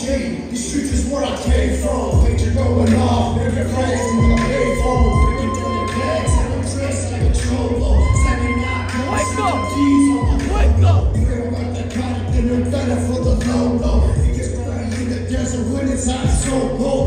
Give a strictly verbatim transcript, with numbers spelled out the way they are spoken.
G. These streets is where I came from. Picture going off, never crazy when I paid for them. Breaking down the bags, and I'm dressed like a cholo. Standing out, wake up! Wake up! Real like the product, and they're better for the low-low. It gets better in the desert when it's hot, so low.